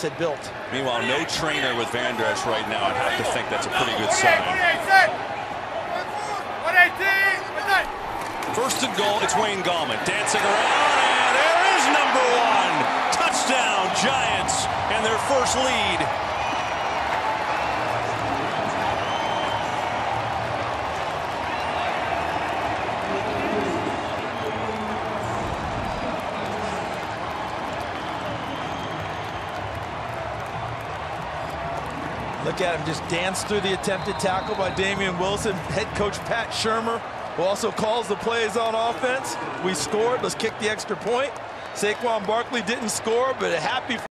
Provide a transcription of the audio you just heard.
had built. Meanwhile, no trainer with Van Der Esch right now. I'd have to think that's a pretty good sign. First and goal, it's Wayne Gallman dancing around, and there is number one. Touchdown, Giants, and their first lead. Look at him just dance through the attempted tackle by Damian Wilson. Head coach Pat Shermer, who also calls the plays on offense. We scored. Let's kick the extra point. Saquon Barkley didn't score, but happy for